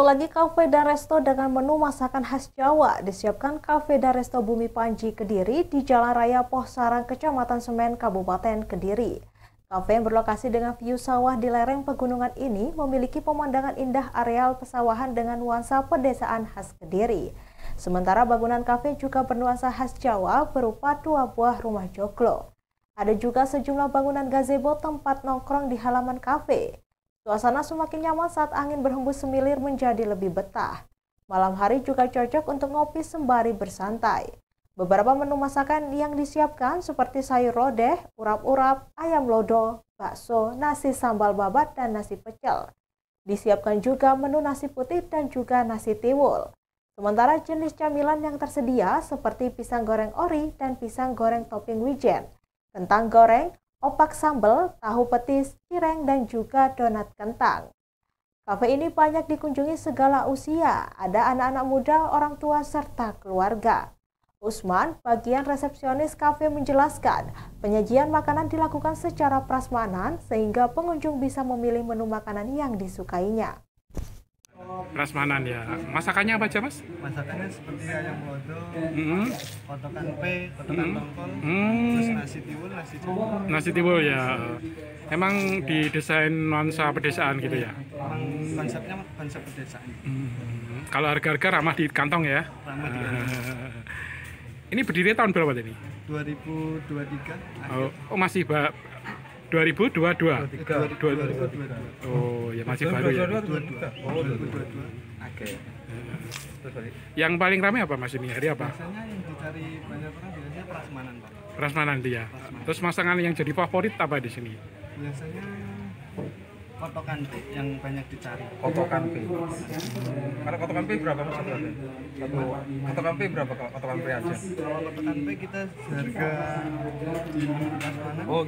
lagi kafe dan resto dengan menu masakan khas Jawa disiapkan Kafe dan Resto Bumi Panji Kediri di Jalan Raya Pohsarang, Kecamatan Semen, Kabupaten Kediri. Kafe yang berlokasi dengan view sawah di lereng pegunungan ini memiliki pemandangan indah areal pesawahan dengan nuansa pedesaan khas Kediri. Sementara bangunan kafe juga bernuansa khas Jawa berupa 2 buah rumah joglo. Ada juga sejumlah bangunan gazebo tempat nongkrong di halaman kafe. Suasana semakin nyaman saat angin berhembus semilir menjadi lebih betah. Malam hari juga cocok untuk ngopi sembari bersantai. Beberapa menu masakan yang disiapkan seperti sayur lodeh, urap-urap, ayam lodo, bakso, nasi sambal babat, dan nasi pecel. Disiapkan juga menu nasi putih dan juga nasi tiwul. Sementara jenis camilan yang tersedia seperti pisang goreng ori dan pisang goreng topping wijen, kentang goreng, opak sambal, tahu petis, cireng, dan juga donat kentang. Kafe ini banyak dikunjungi segala usia, ada anak-anak muda, orang tua, serta keluarga. Usman, bagian resepsionis kafe menjelaskan, penyajian makanan dilakukan secara prasmanan sehingga pengunjung bisa memilih menu makanan yang disukainya. Prasmanan ya. Masakannya apa aja, Mas? Masakannya seperti ayam lodo, kotokan pe, kotokan tongkol, terus nasi tiwul, nasi jumbo. Nasi tiwul ya. Emang didesain nuansa pedesaan gitu ya? Memang konsepnya konsep pedesaan. Kalau harga-harga ramah di kantong ya? Ramah di Ini berdiri tahun berapa tadi? 2023. Oh masih 2022. 2022. Oh ya masih baru ya. 2022. Oke. Yang paling ramai apa Mas ini? Hari apa? Biasanya yang dicari banyak orang biasanya prasmanan, Pak. Prasmanan dia. Terus masakan yang jadi favorit apa di sini? Biasanya kotokan pe yang banyak dicari. Kotokan P. Kalau kotokan P berapa Mas? Kotokan P berapa kalau kotokan P aja? Kalau kotokan pe kita harga di prasmanan. Oh